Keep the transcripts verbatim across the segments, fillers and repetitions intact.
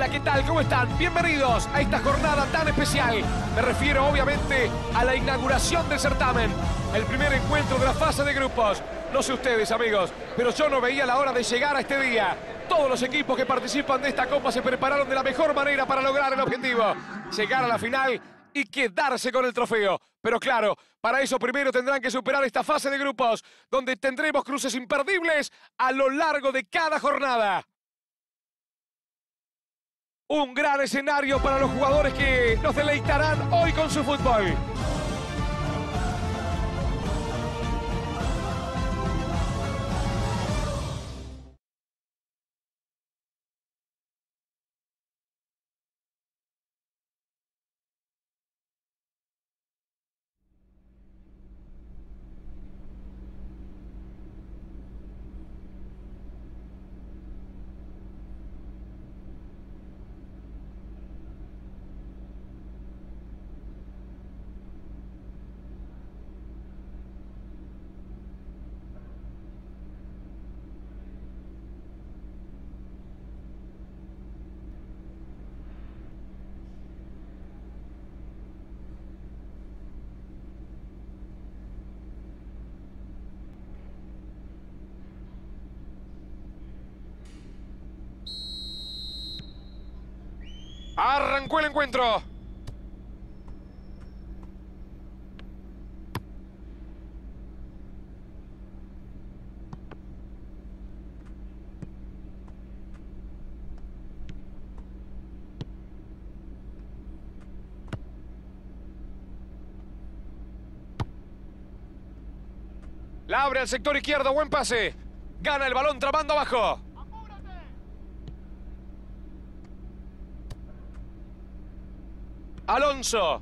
Hola, ¿qué tal? ¿Cómo están? Bienvenidos a esta jornada tan especial. Me refiero obviamente a la inauguración del certamen. El primer encuentro de la fase de grupos. No sé ustedes, amigos, pero yo no veía la hora de llegar a este día. Todos los equipos que participan de esta copa se prepararon de la mejor manera para lograr el objetivo. Llegar a la final y quedarse con el trofeo. Pero claro, para eso primero tendrán que superar esta fase de grupos, donde tendremos cruces imperdibles a lo largo de cada jornada. Un gran escenario para los jugadores que nos deleitarán hoy con su fútbol. Arrancó el encuentro. La abre al sector izquierdo, buen pase. Gana el balón tramando abajo. Alonso.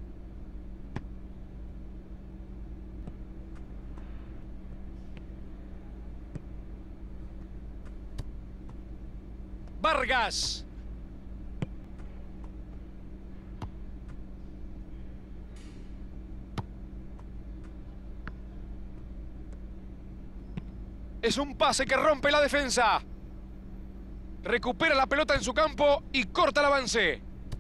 Vargas. Es un pase que rompe la defensa. Recupera la pelota en su campo y corta el avance.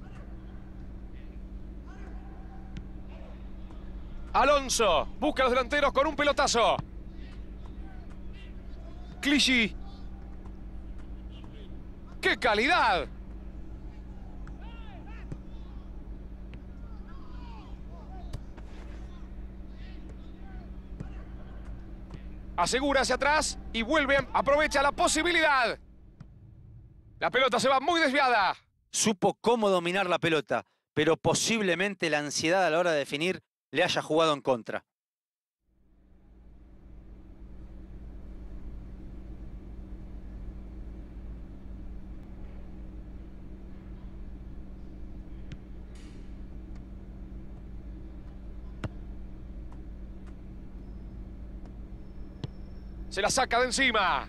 Alonso busca a los delanteros con un pelotazo. Clichy. ¡Qué calidad! Asegura hacia atrás y vuelve, aprovecha la posibilidad. La pelota se va muy desviada. Supo cómo dominar la pelota, pero posiblemente la ansiedad a la hora de definir le haya jugado en contra. Se la saca de encima.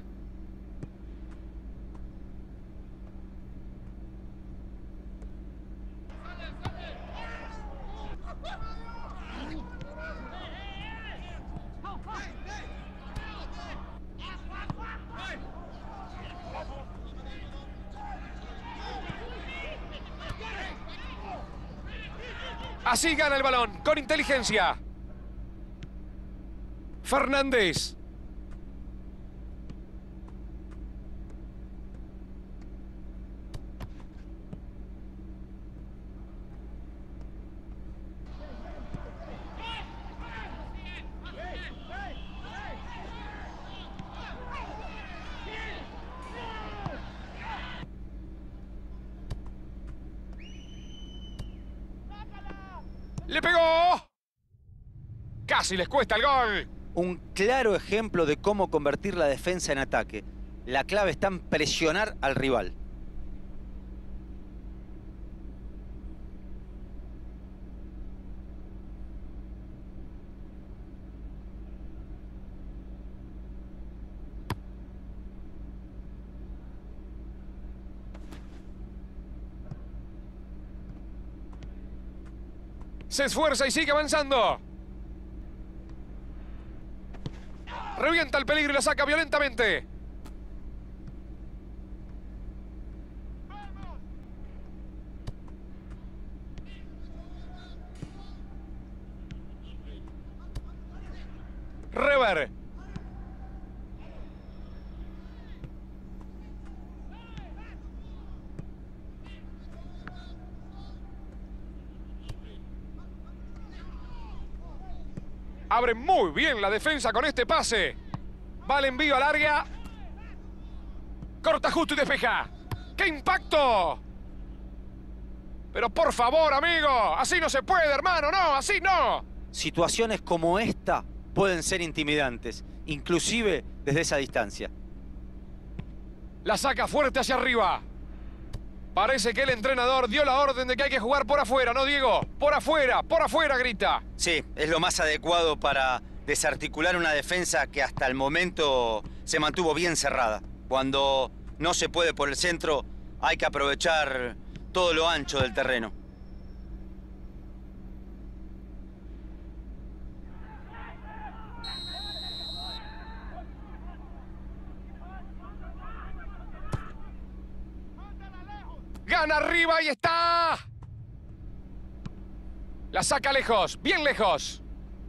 Así gana el balón, con inteligencia. Fernández. ¡Le pegó! Casi les cuesta el gol. Un claro ejemplo de cómo convertir la defensa en ataque. La clave está en presionar al rival. Se esfuerza y sigue avanzando. Revienta el peligro y la saca violentamente. Rever. Abre muy bien la defensa con este pase. Va el envío al área. Corta justo y despeja. ¡Qué impacto! Pero por favor, amigo, así no se puede, hermano, no, así no. Situaciones como esta pueden ser intimidantes, inclusive desde esa distancia. La saca fuerte hacia arriba. Parece que el entrenador dio la orden de que hay que jugar por afuera, ¿no, Diego? Por afuera, por afuera, grita. Sí, es lo más adecuado para desarticular una defensa que hasta el momento se mantuvo bien cerrada. Cuando no se puede por el centro, hay que aprovechar todo lo ancho del terreno. Gana arriba y está. La saca lejos, bien lejos.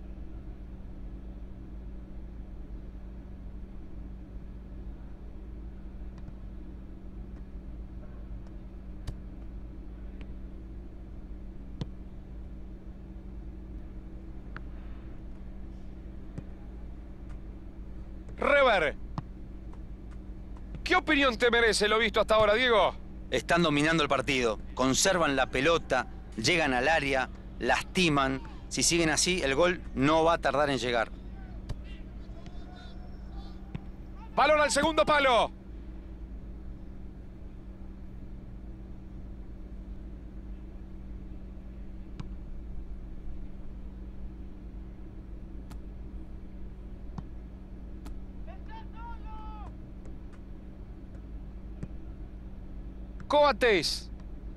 Rever. ¿Qué opinión te merece lo visto hasta ahora, Diego? Están dominando el partido, conservan la pelota, llegan al área, lastiman. Si siguen así, el gol no va a tardar en llegar. Balón al segundo palo. Coates.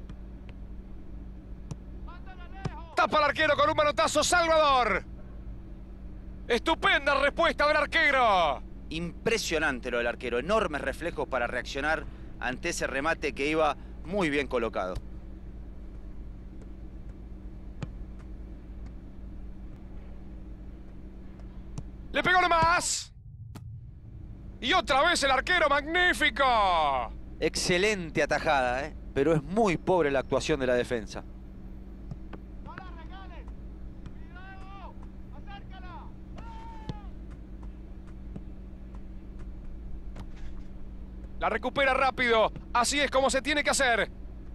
Tapa al arquero con un manotazo, Salvador. Estupenda respuesta del arquero. Impresionante lo del arquero, enormes reflejos para reaccionar ante ese remate que iba muy bien colocado. Le pegó nomás. Y otra vez el arquero, magnífico. Excelente atajada, ¿eh? Pero es muy pobre la actuación de la defensa. ¡No la regales! ¡Cuidado! ¡Acércala! La recupera rápido. Así es como se tiene que hacer.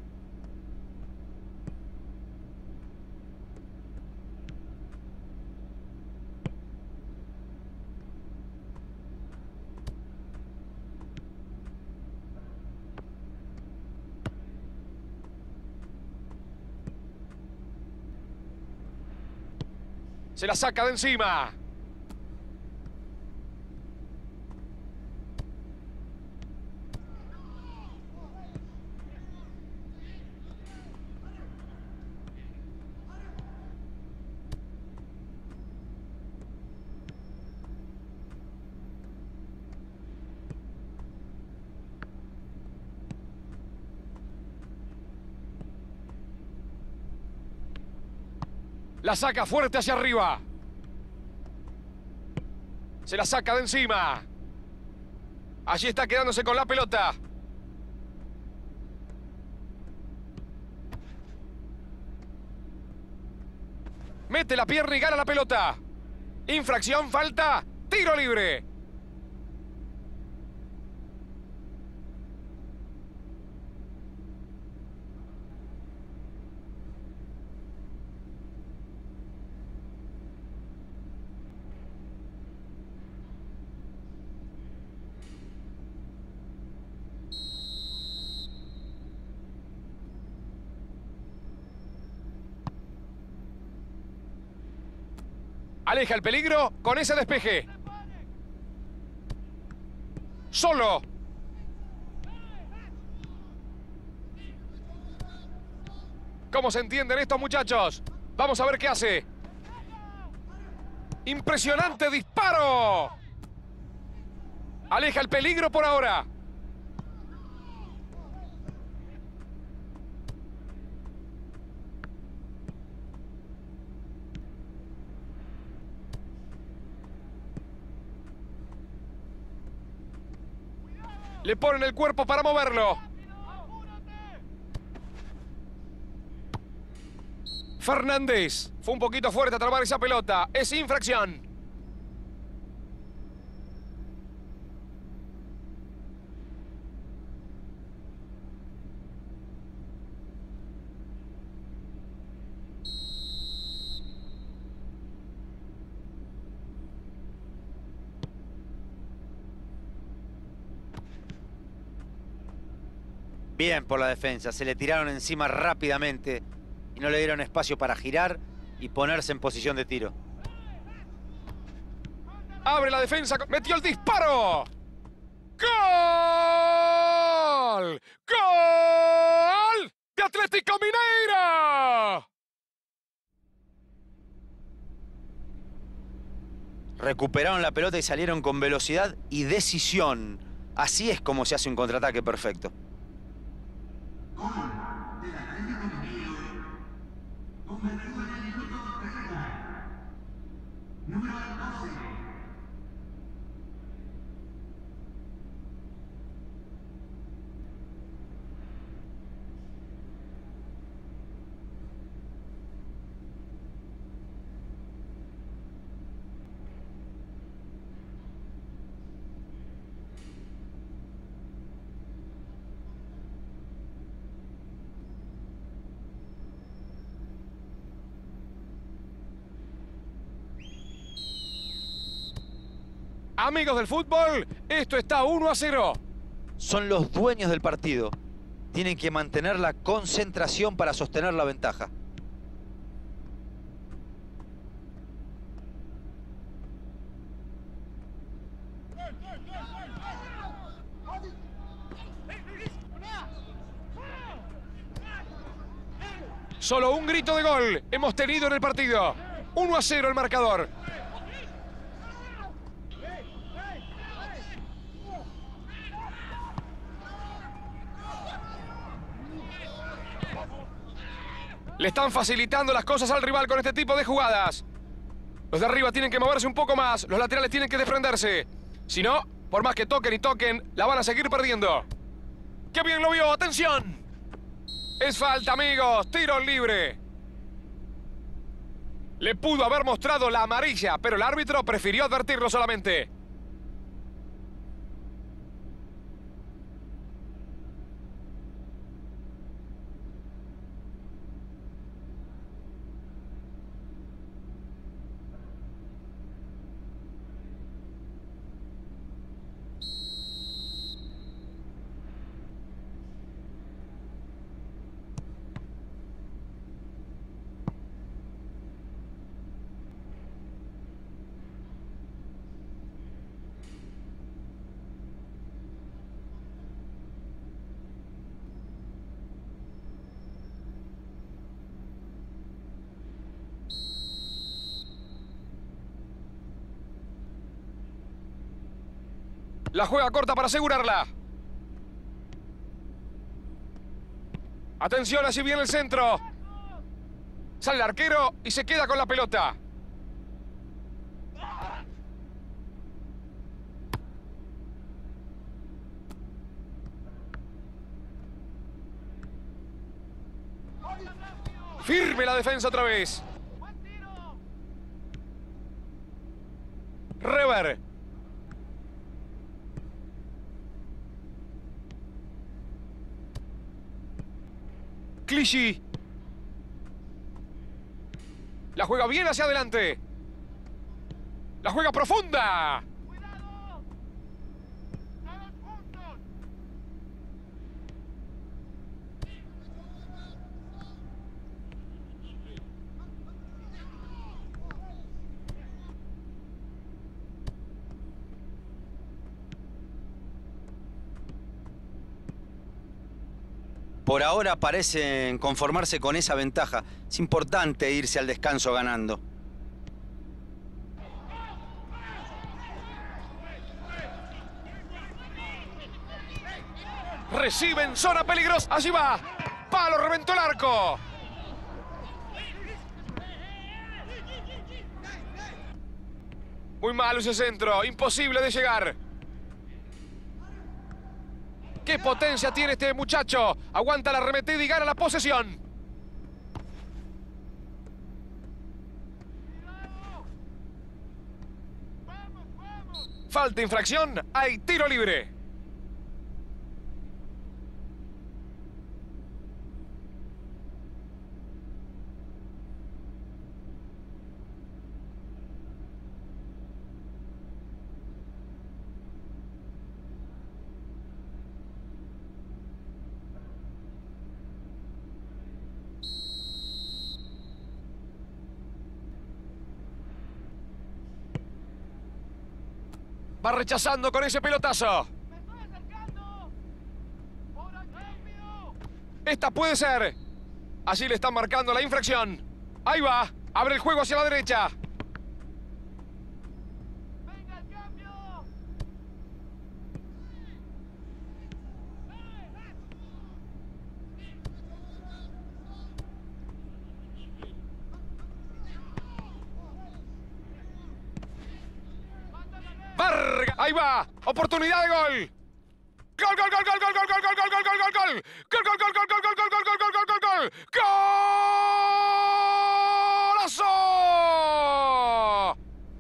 Se la saca de encima. La saca fuerte hacia arriba. Se la saca de encima. Allí está quedándose con la pelota. Mete la pierna y gana la pelota. Infracción, falta, tiro libre. Aleja el peligro con ese despeje. Solo. ¿Cómo se entienden estos muchachos? Vamos a ver qué hace. Impresionante disparo. Aleja el peligro por ahora. Le ponen el cuerpo para moverlo. Fernández. Fue un poquito fuerte a trabar esa pelota. Es infracción. Bien por la defensa, se le tiraron encima rápidamente y no le dieron espacio para girar y ponerse en posición de tiro. Abre la defensa, metió el disparo. ¡Gol! ¡Gol! ¡De Atlético Mineiro! Recuperaron la pelota y salieron con velocidad y decisión. Así es como se hace un contraataque perfecto. Amigos del fútbol, esto está uno a cero. Son los dueños del partido. Tienen que mantener la concentración para sostener la ventaja. Solo un grito de gol hemos tenido en el partido. uno a cero el marcador. Le están facilitando las cosas al rival con este tipo de jugadas. Los de arriba tienen que moverse un poco más. Los laterales tienen que desprenderse. Si no, por más que toquen y toquen, la van a seguir perdiendo. ¡Qué bien lo vio! ¡Atención! Es falta, amigos. Tiro libre. Le pudo haber mostrado la amarilla, pero el árbitro prefirió advertirlo solamente. La juega corta para asegurarla. Atención, así viene el centro. Sale el arquero y se queda con la pelota. Firme la defensa otra vez. Rever. Clichy. La juega bien hacia adelante. La juega profunda. Por ahora parecen conformarse con esa ventaja. Es importante irse al descanso ganando. Recibe en zona peligrosa. Allí va. Palo, reventó el arco. Muy malo ese centro. Imposible de llegar. ¡Qué potencia tiene este muchacho! Aguanta la arremetida y gana la posesión. Falta infracción, hay tiro libre. Va rechazando con ese pelotazo. Esta puede ser. Así le están marcando la infracción. Ahí va. Abre el juego hacia la derecha. Vargas. Ahí va. Oportunidad de gol. Gol, gol, gol, gol, gol, gol, gol, gol, gol, gol, gol, gol, gol. Gol, gol, gol, gol, gol, gol, gol, gol, gol, gol, gol, gol. ¡Golazo!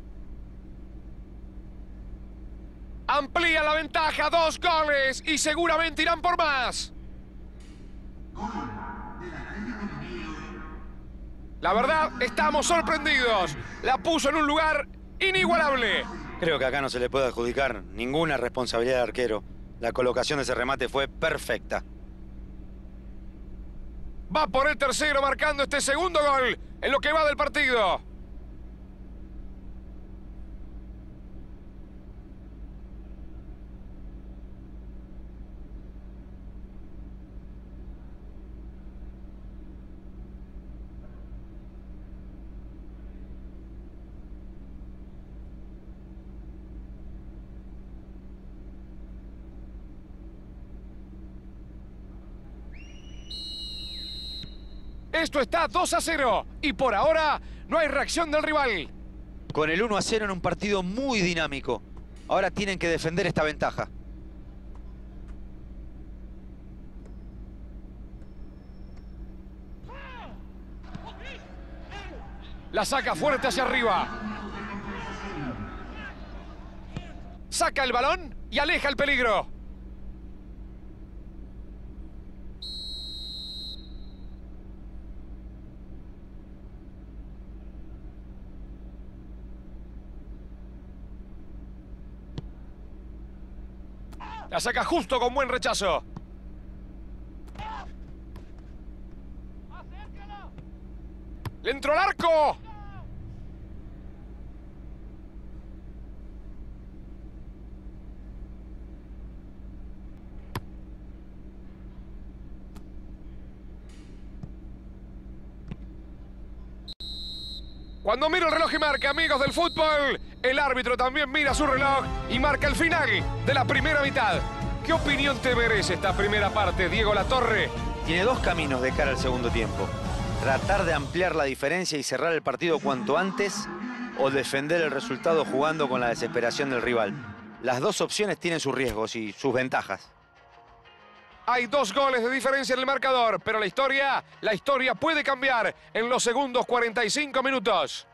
Amplía la ventaja, dos goles y seguramente irán por más. La verdad, estamos sorprendidos. La puso en un lugar inigualable. Creo que acá no se le puede adjudicar ninguna responsabilidad al arquero. La colocación de ese remate fue perfecta. Va por el tercero marcando este segundo gol en lo que va del partido. Esto está dos a cero y por ahora no hay reacción del rival. Con el uno a cero en un partido muy dinámico. Ahora tienen que defender esta ventaja. La saca fuerte hacia arriba. Saca el balón y aleja el peligro. La saca justo con buen rechazo. ¡Le entró al arco! Cuando mira el reloj y marca, amigos del fútbol, el árbitro también mira su reloj y marca el final de la primera mitad. ¿Qué opinión te merece esta primera parte, Diego Latorre? Tiene dos caminos de cara al segundo tiempo. Tratar de ampliar la diferencia y cerrar el partido cuanto antes, o defender el resultado jugando con la desesperación del rival. Las dos opciones tienen sus riesgos y sus ventajas. Hay dos goles de diferencia en el marcador, pero la historia, la historia puede cambiar en los segundos cuarenta y cinco minutos.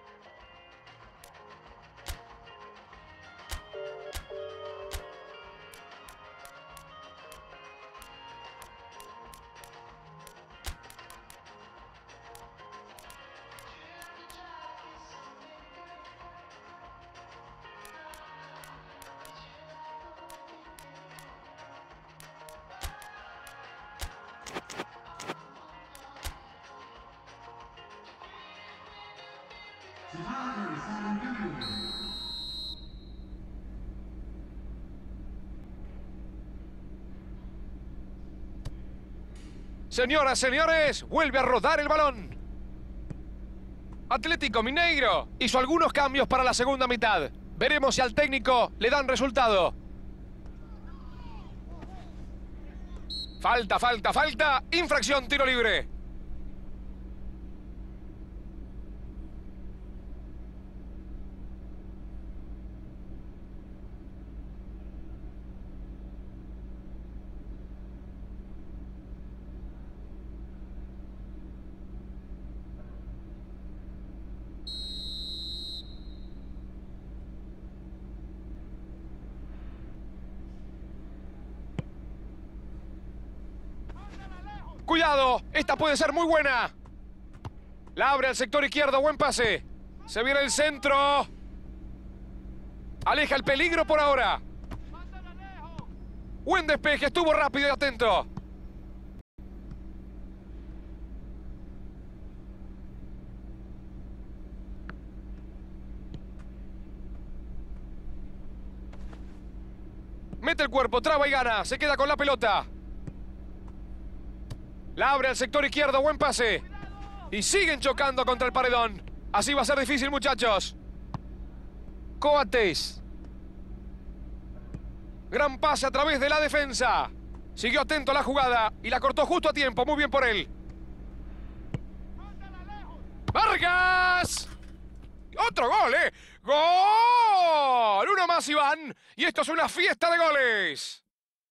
Señoras, señores, vuelve a rodar el balón. Atlético Mineiro hizo algunos cambios para la segunda mitad. Veremos si al técnico le dan resultado. Falta, falta, falta. Infracción, tiro libre. cuidado. Esta puede ser muy buena. La abre al sector izquierdo. Buen pase. Se viene el centro. Aleja el peligro por ahora. Buen despeje. Estuvo rápido y atento. Mete el cuerpo, traba y gana. Se queda con la pelota. La abre al sector izquierdo. Buen pase. Y siguen chocando contra el paredón. Así va a ser difícil, muchachos. Coates. Gran pase a través de la defensa. Siguió atento a la jugada y la cortó justo a tiempo. Muy bien por él. ¡Vargas! ¡Otro gol, eh! ¡Gol! Uno más, Iván. Y esto es una fiesta de goles.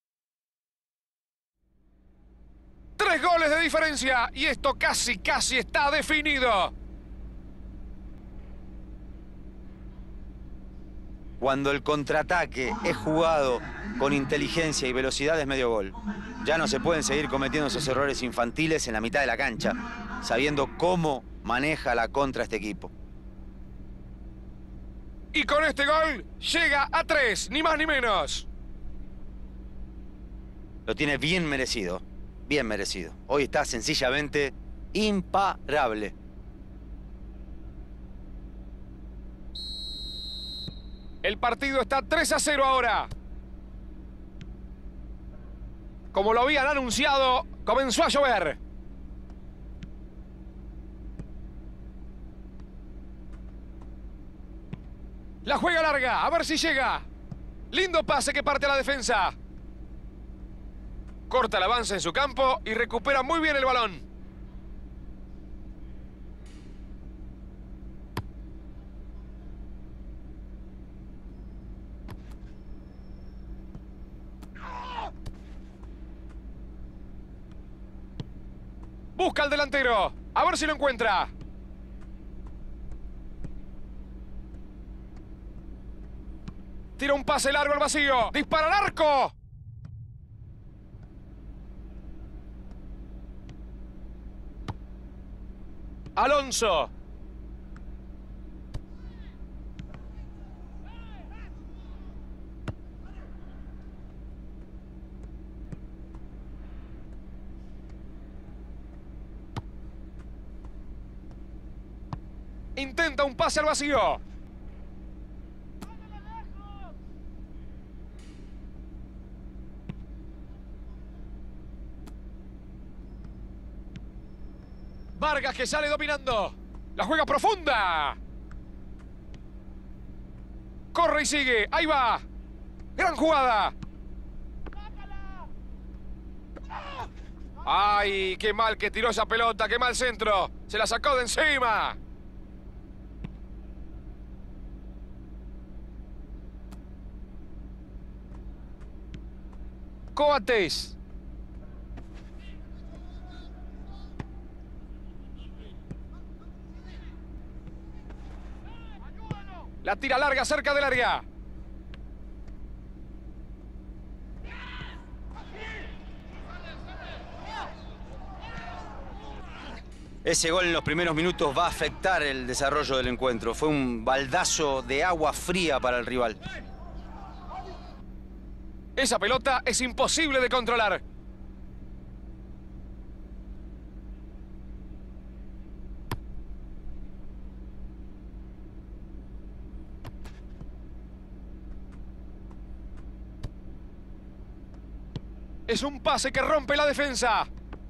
Tres goles de diferencia. Y esto casi, casi está definido. Cuando el contraataque es jugado con inteligencia y velocidad es medio gol. Ya no se pueden seguir cometiendo esos errores infantiles en la mitad de la cancha, sabiendo cómo maneja la contra este equipo. Y con este gol llega a tres, ni más ni menos. Lo tiene bien merecido, bien merecido. Hoy está sencillamente imparable. El partido está tres a cero ahora. Como lo habían anunciado, comenzó a llover. La juega larga, a ver si llega. Lindo pase que parte a la defensa. Corta el avance en su campo y recupera muy bien el balón. Busca al delantero. A ver si lo encuentra. Tira un pase largo al vacío. ¡Dispara al arco! Alonso. Intenta un pase al vacío. Vargas que sale dominando. La juega profunda. Corre y sigue. Ahí va. Gran jugada. Ay, qué mal que tiró esa pelota. Qué mal centro. Se la sacó de encima. Coates. La tira larga cerca del área. Ese gol en los primeros minutos va a afectar el desarrollo del encuentro. Fue un baldazo de agua fría para el rival. Esa pelota es imposible de controlar. Es un pase que rompe la defensa.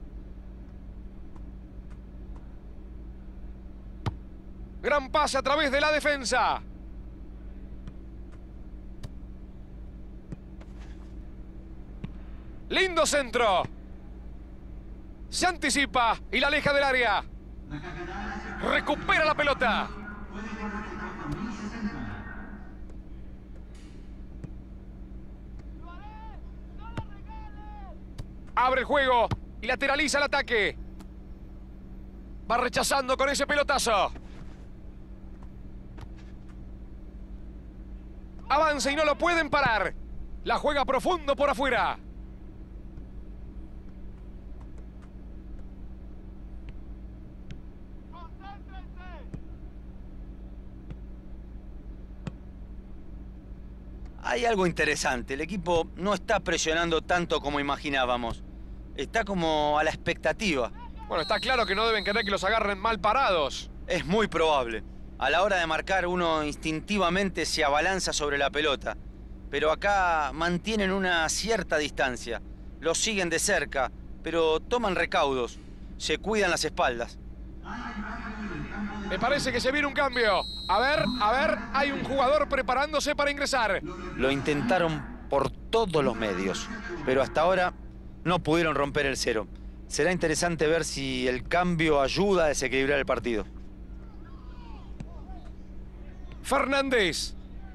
Gran pase a través de la defensa. Lindo centro. Se anticipa y la aleja del área. Recupera la pelota. Abre el juego y lateraliza el ataque. Va rechazando con ese pelotazo. Avanza y no lo pueden parar. La juega profundo por afuera. Hay algo interesante. El equipo no está presionando tanto como imaginábamos. Está como a la expectativa. Bueno, está claro que no deben querer que los agarren mal parados. Es muy probable. A la hora de marcar, uno instintivamente se abalanza sobre la pelota. Pero acá mantienen una cierta distancia. Los siguen de cerca, pero toman recaudos. Se cuidan las espaldas. Me parece que se viene un cambio. A ver, a ver, hay un jugador preparándose para ingresar. Lo intentaron por todos los medios, pero hasta ahora no pudieron romper el cero. Será interesante ver si el cambio ayuda a desequilibrar el partido. Fernández.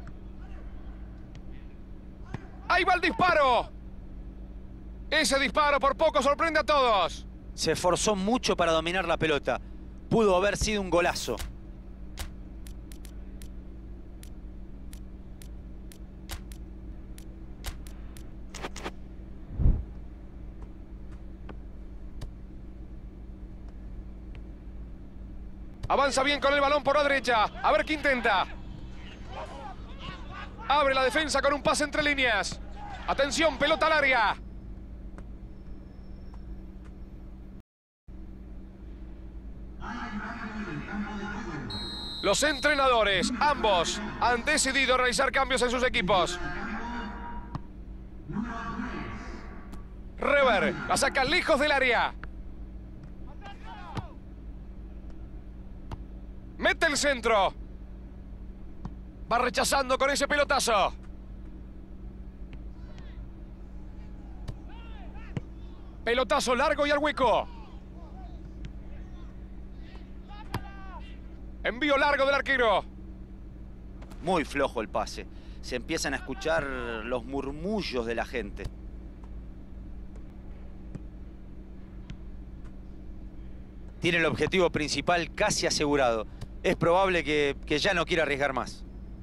¡Ahí va el disparo! Ese disparo por poco sorprende a todos. Se esforzó mucho para dominar la pelota. Pudo haber sido un golazo. Avanza bien con el balón por la derecha. A ver qué intenta. Abre la defensa con un pase entre líneas. Atención, pelota al área. Los entrenadores, ambos, han decidido realizar cambios en sus equipos. Rever la saca lejos del área. Mete el centro. Va rechazando con ese pelotazo. Pelotazo largo y al hueco. Envío largo del arquero. Muy flojo el pase. Se empiezan a escuchar los murmullos de la gente. Tiene el objetivo principal casi asegurado. Es probable que, que ya no quiera arriesgar más.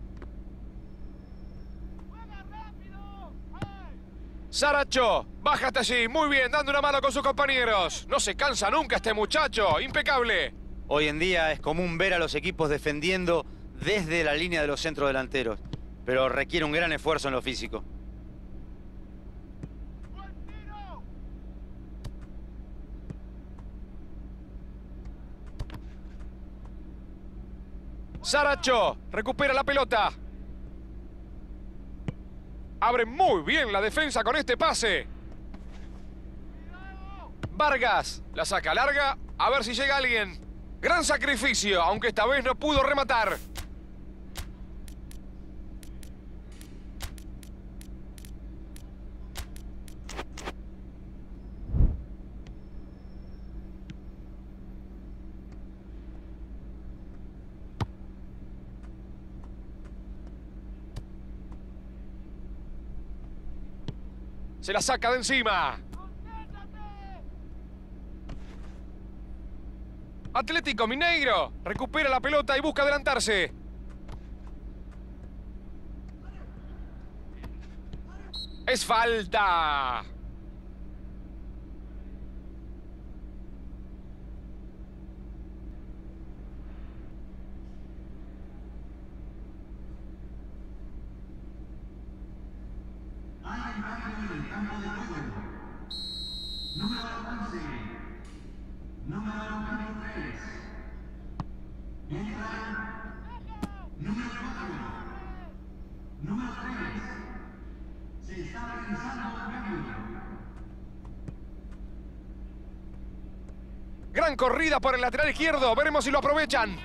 Saracho, bájate allí. Muy bien, dando una mano con sus compañeros. No se cansa nunca este muchacho. Impecable. Hoy en día es común ver a los equipos defendiendo desde la línea de los centrodelanteros, pero requiere un gran esfuerzo en lo físico. Saracho, recupera la pelota. Abre muy bien la defensa con este pase. Vargas, la saca larga, a ver si llega alguien. Gran sacrificio, aunque esta vez no pudo rematar. Se la saca de encima. Atlético Mineiro recupera la pelota y busca adelantarse. Es falta. Gran corrida por el lateral izquierdo. Veremos si lo aprovechan.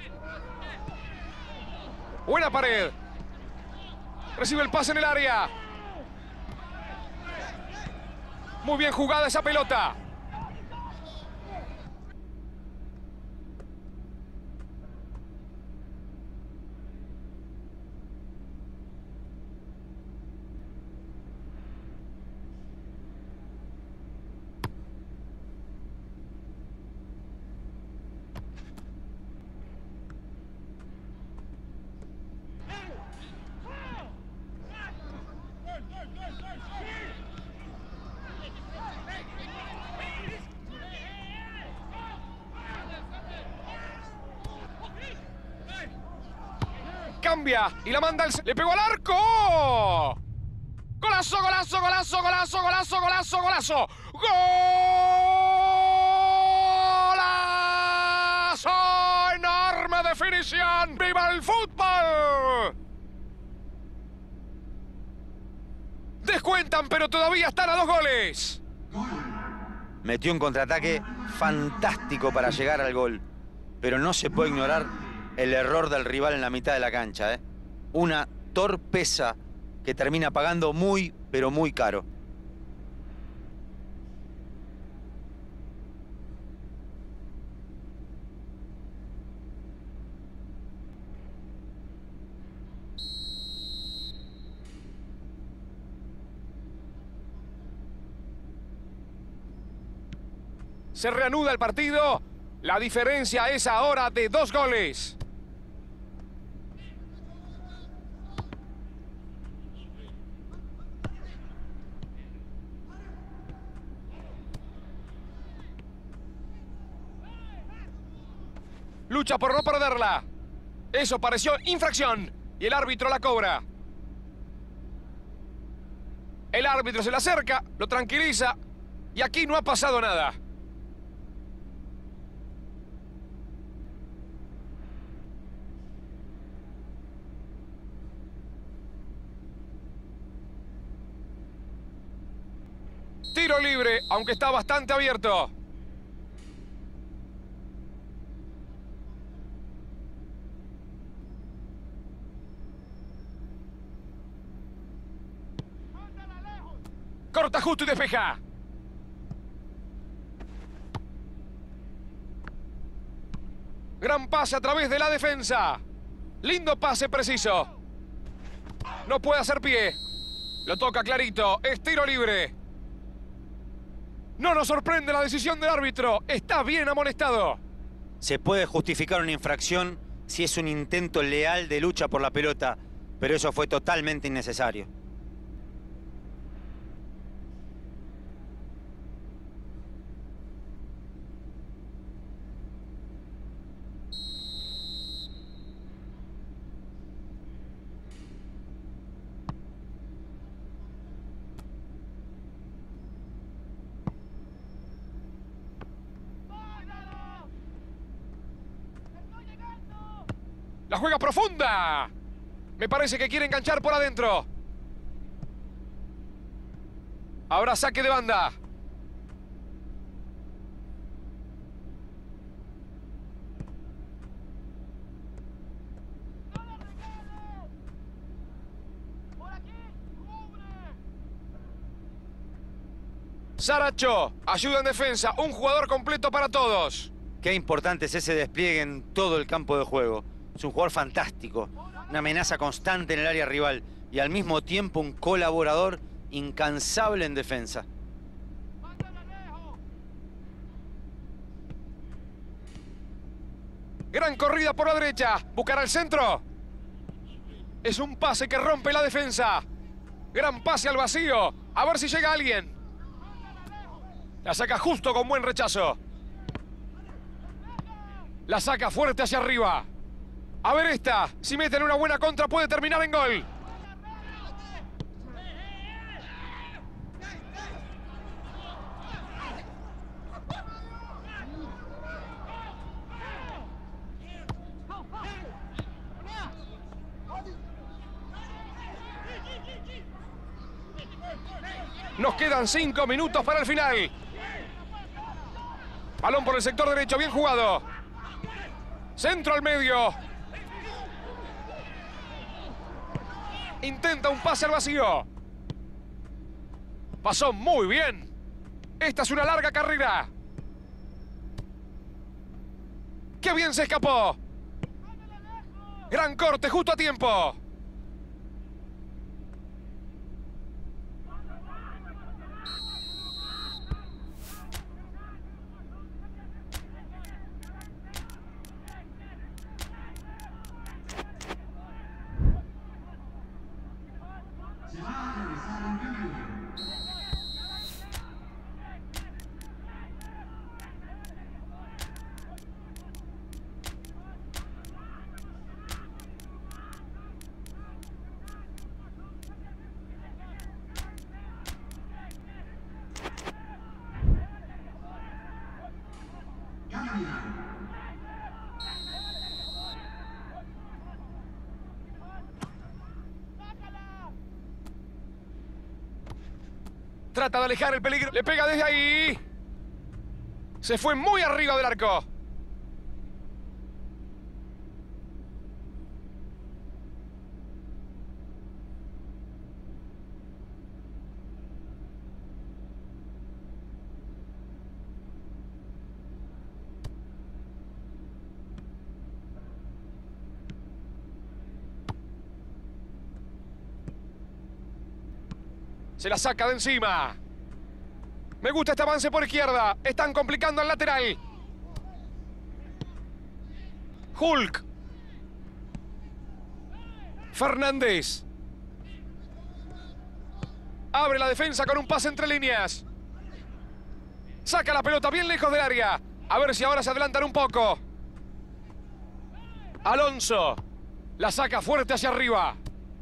Buena pared. Recibe el pase en el área. Muy bien jugada esa pelota. Cambia y la manda al... ¡Le pegó al arco! ¡Golazo, golazo, golazo, golazo, golazo, golazo, golazo! ¡Golazo! ¡Enorme definición! ¡Viva el fútbol! Descuentan, pero todavía están a dos goles. Metió un contraataque fantástico para llegar al gol. Pero no se puede ignorar el error del rival en la mitad de la cancha, ¿eh? Una torpeza que termina pagando muy, pero muy caro. Se reanuda el partido. La diferencia es ahora de dos goles. Lucha por no perderla. Eso pareció infracción. Y el árbitro la cobra. El árbitro se le acerca, lo tranquiliza. Y aquí no ha pasado nada. Tiro libre, aunque está bastante abierto. Corta justo y despeja. Gran pase a través de la defensa. Lindo pase preciso. No puede hacer pie. Lo toca clarito. Es tiro libre. No nos sorprende la decisión del árbitro. Está bien amonestado. Se puede justificar una infracción si es un intento leal de lucha por la pelota, pero eso fue totalmente innecesario. La juega profunda. Me parece que quiere enganchar por adentro. Ahora saque de banda. Saracho, ayuda en defensa. Un jugador completo para todos. Qué importante es ese despliegue en todo el campo de juego. Es un jugador fantástico, una amenaza constante en el área rival y al mismo tiempo un colaborador incansable en defensa. Gran corrida por la derecha. Buscará el centro. Es un pase que rompe la defensa. Gran pase al vacío. A ver si llega alguien. La saca justo con buen rechazo. La saca fuerte hacia arriba. A ver esta, si meten una buena contra puede terminar en gol. Nos quedan cinco minutos para el final. Balón por el sector derecho, bien jugado. Centro al medio. Intenta un pase al vacío. Pasó muy bien. Esta es una larga carrera. ¡Qué bien se escapó! Gran corte, justo a tiempo. Trata de alejar el peligro. Le pega desde ahí. Se fue muy arriba del arco. Se la saca de encima. Me gusta este avance por izquierda. Están complicando al lateral. Hulk. Fernández. Abre la defensa con un pase entre líneas. Saca la pelota bien lejos del área. A ver si ahora se adelantan un poco. Alonso. La saca fuerte hacia arriba.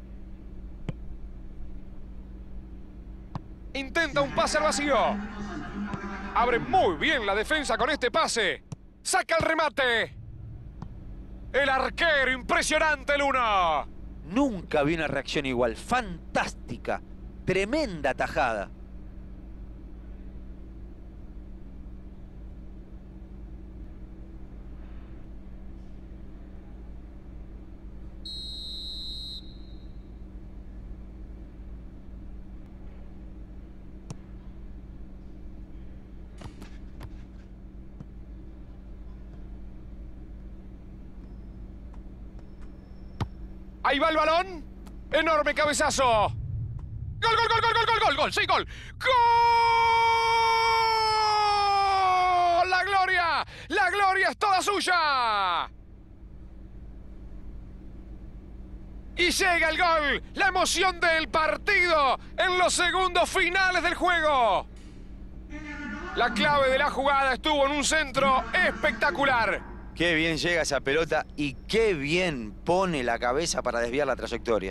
Intenta un pase al vacío. Abre muy bien la defensa con este pase. Saca el remate. El arquero, impresionante el uno. Nunca vi una reacción igual. Fantástica. Tremenda tajada. Ahí va el balón. Enorme cabezazo. Gol, gol, gol, gol, gol, gol, gol, gol. Sí, gol. ¡Gol! ¡La gloria! ¡La gloria es toda suya! Y llega el gol. La emoción del partido en los segundos finales del juego. La clave de la jugada estuvo en un centro espectacular. Qué bien llega esa pelota y qué bien pone la cabeza para desviar la trayectoria.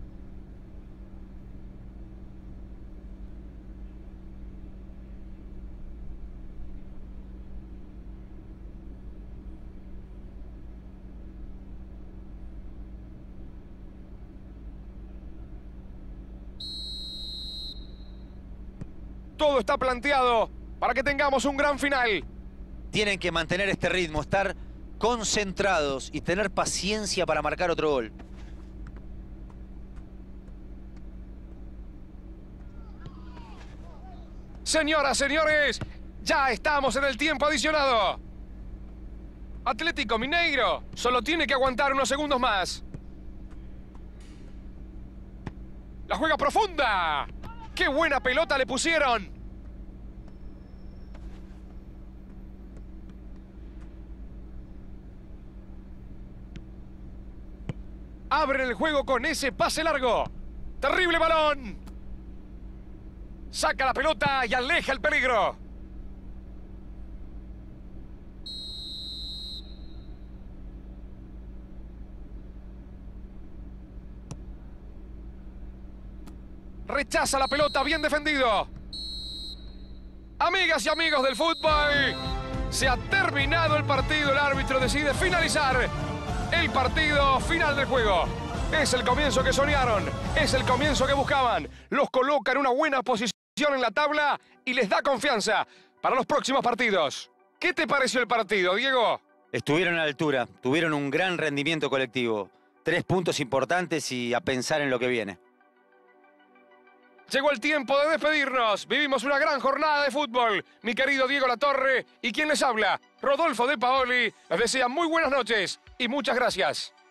Todo está planteado para que tengamos un gran final. Tienen que mantener este ritmo, estar concentrados y tener paciencia para marcar otro gol. Señoras, señores, ya estamos en el tiempo adicionado. Atlético Mineiro solo tiene que aguantar unos segundos más. La juega profunda. ¡Qué buena pelota le pusieron! Abren el juego con ese pase largo. ¡Terrible balón! Saca la pelota y aleja el peligro. Rechaza la pelota, bien defendido. Amigas y amigos del fútbol, se ha terminado el partido. El árbitro decide finalizar el partido final del juego. Es el comienzo que soñaron, es el comienzo que buscaban. Los coloca en una buena posición en la tabla y les da confianza para los próximos partidos. ¿Qué te pareció el partido, Diego? Estuvieron a la altura, tuvieron un gran rendimiento colectivo. Tres puntos importantes y a pensar en lo que viene. Llegó el tiempo de despedirnos. Vivimos una gran jornada de fútbol. Mi querido Diego Latorre y quien les habla, Rodolfo De Paoli, les desea muy buenas noches y muchas gracias.